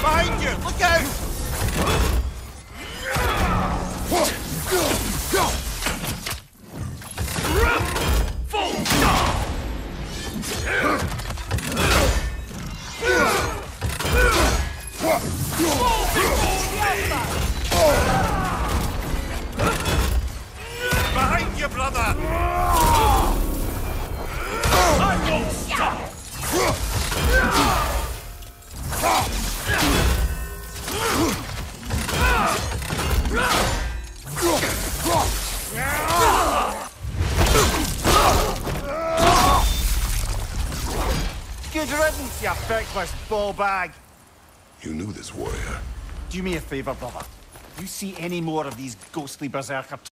Behind you! Look out! Full stop! Behind you, brother! I won't stop! Good riddance, you feckless ball bag! You knew this warrior. Do me a favour, brother. You see any more of these ghostly berserker